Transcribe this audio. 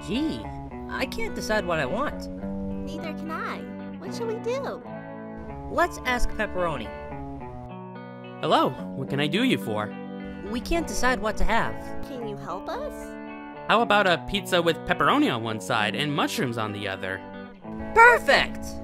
Gee, I can't decide what I want. Neither can I. What shall we do? Let's ask Pepperoni. Hello, what can I do you for? We can't decide what to have. Can you help us? How about a pizza with pepperoni on one side and mushrooms on the other? Perfect!